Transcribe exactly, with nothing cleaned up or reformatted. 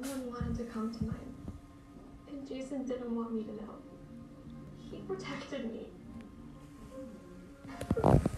one wanted to come to mine, and Jason didn't want me to know. He protected me.